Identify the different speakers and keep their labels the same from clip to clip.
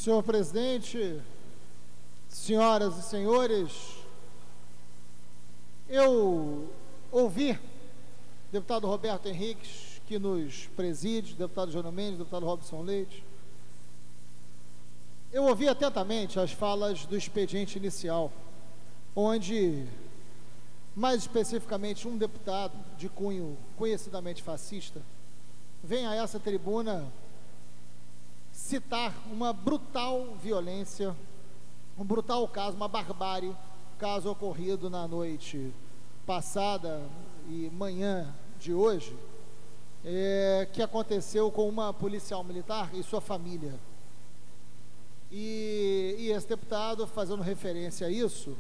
Speaker 1: Senhor presidente, senhoras e senhores, eu ouvi deputado Roberto Henriques, que nos preside, deputado Jânio Mendes, deputado Robson Leite. Eu ouvi atentamente as falas do expediente inicial, onde, mais especificamente, um deputado de cunho conhecidamente fascista vem a essa tribuna citar uma brutal violência, um brutal caso, uma barbárie, caso ocorrido na noite passada e manhã de hoje, que aconteceu com uma policial militar e sua família. E esse deputado, fazendo referência a isso,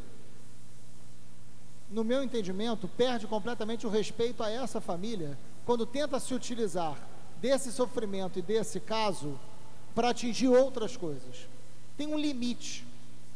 Speaker 1: no meu entendimento, perde completamente o respeito a essa família quando tenta se utilizar desse sofrimento e desse caso para atingir outras coisas. Tem um limite,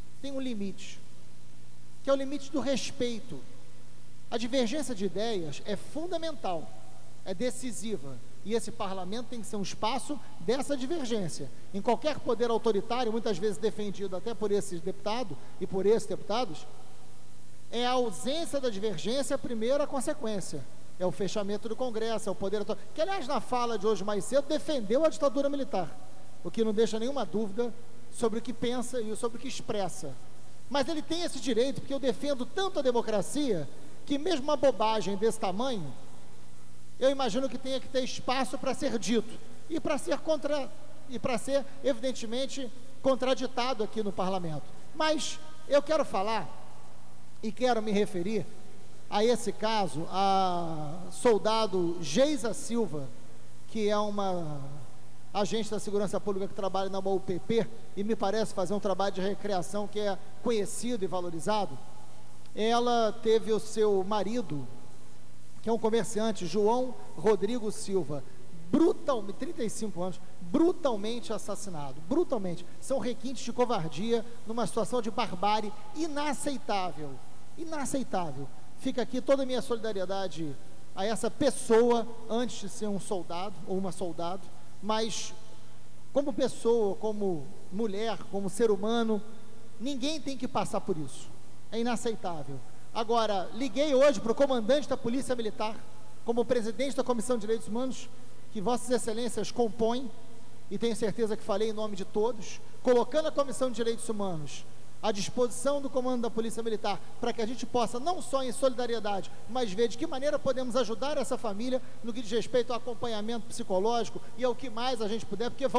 Speaker 1: que é o limite do respeito. A divergência de ideias é fundamental, é decisiva, e esse parlamento tem que ser um espaço dessa divergência. Em qualquer poder autoritário, muitas vezes defendido até por esses deputados e por esses deputados, é a ausência da divergência a primeira consequência. É o fechamento do Congresso, é o poder autoritário, que aliás na fala de hoje mais cedo defendeu a ditadura militar, o que não deixa nenhuma dúvida sobre o que pensa e sobre o que expressa. Mas ele tem esse direito, porque eu defendo tanto a democracia, que mesmo uma bobagem desse tamanho, eu imagino que tenha que ter espaço para ser dito, e para ser evidentemente contraditado aqui no parlamento. Mas eu quero falar, e quero me referir a esse caso, a soldado Geisa Silva, que é uma agente da segurança pública que trabalha na UPP e me parece fazer um trabalho de recreação que é conhecido e valorizado. Ela teve o seu marido, que é um comerciante, João Rodrigo Silva, brutalmente, 35 anos, brutalmente assassinado, brutalmente. São requintes de covardia numa situação de barbárie inaceitável, inaceitável. Fica aqui toda a minha solidariedade a essa pessoa, antes de ser um soldado ou uma soldado, mas como pessoa, como mulher, como ser humano, ninguém tem que passar por isso. É inaceitável. Agora, liguei hoje para o comandante da Polícia Militar, como presidente da Comissão de Direitos Humanos, que Vossas Excelências compõem, e tenho certeza que falei em nome de todos, colocando a Comissão de Direitos Humanos à disposição do comando da Polícia Militar, para que a gente possa, não só em solidariedade, mas ver de que maneira podemos ajudar essa família no que diz respeito ao acompanhamento psicológico e ao que mais a gente puder, porque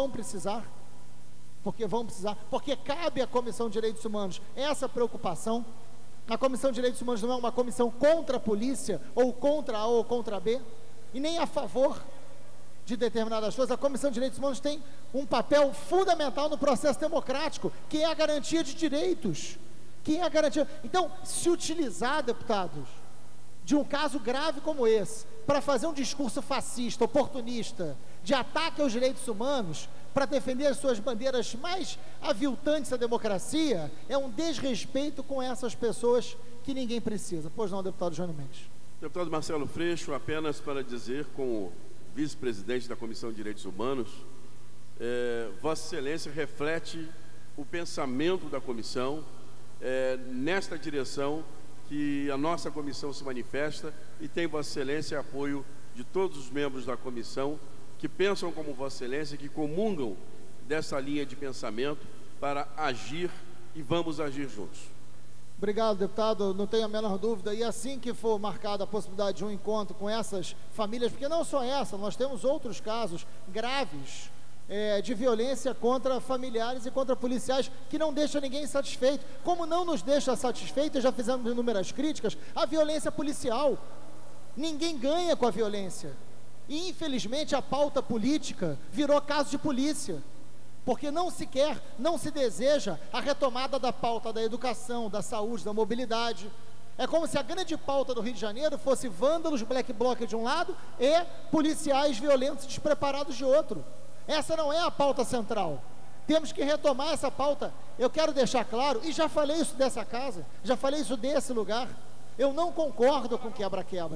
Speaker 1: cabe à Comissão de Direitos Humanos essa preocupação. A Comissão de Direitos Humanos não é uma comissão contra a polícia, ou contra A ou contra B, e nem a favor de determinadas coisas. A Comissão de Direitos Humanos tem um papel fundamental no processo democrático, que é a garantia de direitos, Então, se utilizar, deputados, de um caso grave como esse, para fazer um discurso fascista, oportunista, de ataque aos direitos humanos, para defender as suas bandeiras mais aviltantes da democracia, é um desrespeito com essas pessoas que ninguém precisa. Pois não, deputado Jânio Mendes.
Speaker 2: Deputado Marcelo Freixo, apenas para dizer, como vice-presidente da Comissão de Direitos Humanos, Vossa Excelência reflete o pensamento da comissão, nesta direção que a nossa comissão se manifesta, e tem Vossa Excelência apoio de todos os membros da comissão que pensam como Vossa Excelência, que comungam dessa linha de pensamento para agir, e vamos agir juntos.
Speaker 1: Obrigado, deputado, não tenho a menor dúvida, e assim que for marcada a possibilidade de um encontro com essas famílias, porque não só essa, nós temos outros casos graves de violência contra familiares e contra policiais, que não deixa ninguém satisfeito, como não nos deixa satisfeito, já fizemos inúmeras críticas, a violência policial. Ninguém ganha com a violência, e infelizmente a pauta política virou caso de polícia, porque não se quer, não se deseja a retomada da pauta da educação, da saúde, da mobilidade. É como se a grande pauta do Rio de Janeiro fosse vândalos, black bloc de um lado e policiais violentos e despreparados de outro. Essa não é a pauta central. Temos que retomar essa pauta. Eu quero deixar claro, e já falei isso dessa casa, já falei isso desse lugar, eu não concordo com quebra-quebra.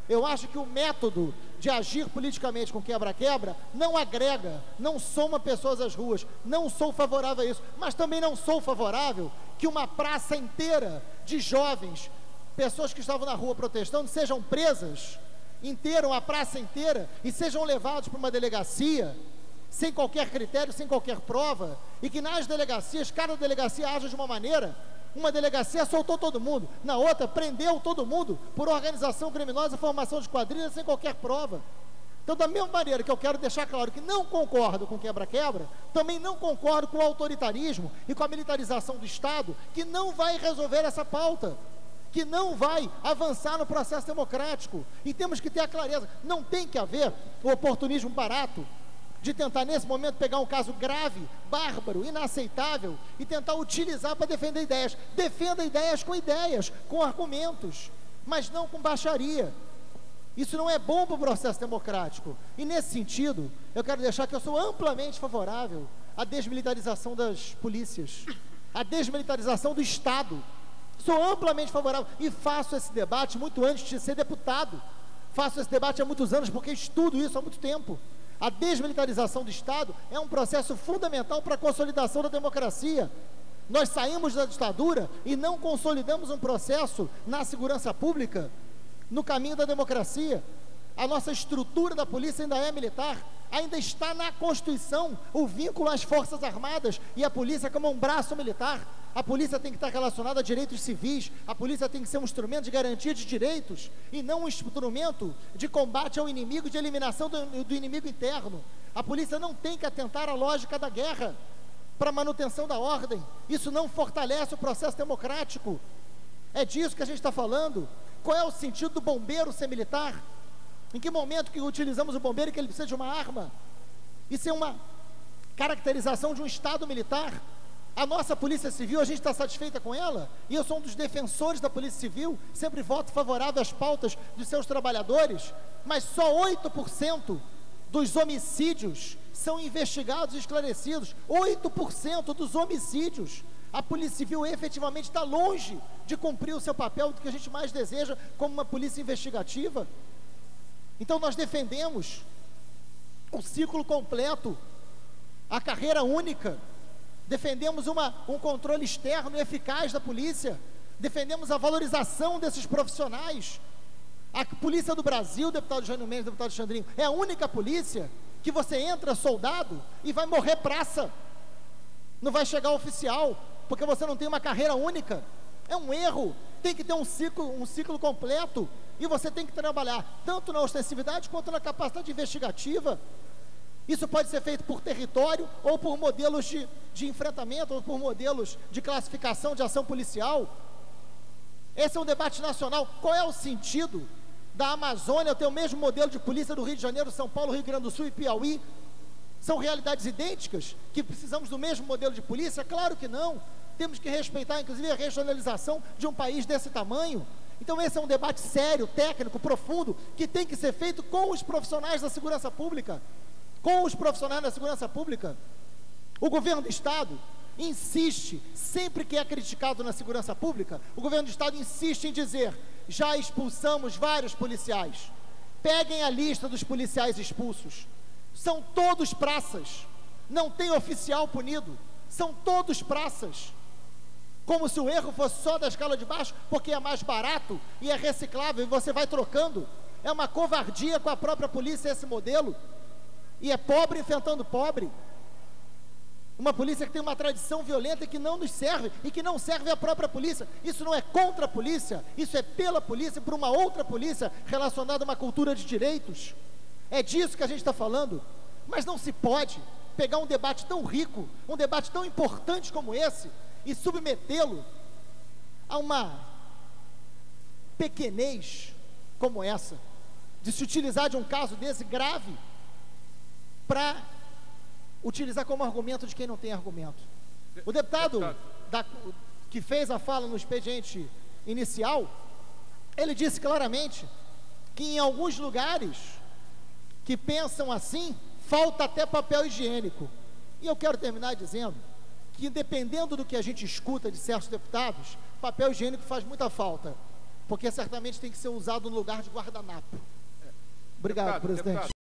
Speaker 1: Eu acho que o método de agir politicamente com quebra-quebra não agrega, não soma pessoas às ruas. Não sou favorável a isso, mas também não sou favorável que uma praça inteira de jovens, pessoas que estavam na rua protestando, sejam presas, inteiram a praça inteira e sejam levados para uma delegacia sem qualquer critério, sem qualquer prova, e que nas delegacias, cada delegacia age de uma maneira. Uma delegacia soltou todo mundo, na outra prendeu todo mundo por organização criminosa, formação de quadrilha sem qualquer prova. Então, da mesma maneira que eu quero deixar claro que não concordo com quebra-quebra, também não concordo com o autoritarismo e com a militarização do Estado, que não vai resolver essa pauta, que não vai avançar no processo democrático. E temos que ter a clareza, não tem que haver o oportunismo barato de tentar nesse momento pegar um caso grave, bárbaro, inaceitável e tentar utilizar para defender ideias. Defenda ideias, com argumentos, mas não com baixaria. Isso não é bom para o processo democrático. E nesse sentido, eu quero deixar que eu sou amplamente favorável à desmilitarização das polícias, à desmilitarização do Estado. Sou amplamente favorável e faço esse debate muito antes de ser deputado. Faço esse debate há muitos anos porque estudo isso há muito tempo. A desmilitarização do Estado é um processo fundamental para a consolidação da democracia. Nós saímos da ditadura e não consolidamos um processo na segurança pública, no caminho da democracia. A nossa estrutura da polícia ainda é militar, ainda está na Constituição o vínculo às Forças Armadas e a polícia como um braço militar. A polícia tem que estar relacionada a direitos civis, a polícia tem que ser um instrumento de garantia de direitos e não um instrumento de combate ao inimigo, de eliminação do inimigo interno. A polícia não tem que atentar à lógica da guerra para a manutenção da ordem. Isso não fortalece o processo democrático. É disso que a gente está falando. Qual é o sentido do bombeiro ser militar? Em que momento que utilizamos o bombeiro e que ele precisa de uma arma? Isso é uma caracterização de um Estado militar. A nossa Polícia Civil, a gente está satisfeita com ela? E eu sou um dos defensores da Polícia Civil, sempre voto favorável às pautas dos seus trabalhadores, mas só 8% dos homicídios são investigados e esclarecidos. 8% dos homicídios. A Polícia Civil efetivamente está longe de cumprir o seu papel do que a gente mais deseja como uma polícia investigativa. Então nós defendemos o ciclo completo, a carreira única. Defendemos um controle externo e eficaz da polícia, defendemos a valorização desses profissionais. A Polícia do Brasil, deputado Jânio Mendes, deputado Xandrinho, é a única polícia que você entra soldado e vai morrer praça, não vai chegar oficial, porque você não tem uma carreira única. É um erro, tem que ter um ciclo completo, e você tem que trabalhar tanto na ostensividade quanto na capacidade investigativa. Isso pode ser feito por território, ou por modelos de enfrentamento, ou por modelos de classificação de ação policial. Esse é um debate nacional. Qual é o sentido da Amazônia ter o mesmo modelo de polícia do Rio de Janeiro, São Paulo, Rio Grande do Sul e Piauí? São realidades idênticas? Que precisamos do mesmo modelo de polícia? Claro que não. Temos que respeitar, inclusive, a regionalização de um país desse tamanho. Então esse é um debate sério, técnico, profundo, que tem que ser feito com os profissionais da segurança pública. Com os profissionais da segurança pública. O governo do Estado insiste, sempre que é criticado na segurança pública, o governo do Estado insiste em dizer: já expulsamos vários policiais, peguem a lista dos policiais expulsos, são todos praças, não tem oficial punido, são todos praças, como se o erro fosse só da escala de baixo, porque é mais barato e é reciclável e você vai trocando. É uma covardia com a própria polícia esse modelo. E é pobre enfrentando pobre. Uma polícia que tem uma tradição violenta e que não nos serve, e que não serve à própria polícia. Isso não é contra a polícia, isso é pela polícia e por uma outra polícia relacionada a uma cultura de direitos. É disso que a gente está falando. Mas não se pode pegar um debate tão rico, um debate tão importante como esse, e submetê-lo a uma pequenez como essa, de se utilizar de um caso desse grave para utilizar como argumento de quem não tem argumento. O deputado que fez a fala no expediente inicial, ele disse claramente que em alguns lugares que pensam assim, falta até papel higiênico. E eu quero terminar dizendo que, dependendo do que a gente escuta de certos deputados, papel higiênico faz muita falta, porque certamente tem que ser usado no lugar de guardanapo. Obrigado,
Speaker 2: Deputado,
Speaker 1: presidente.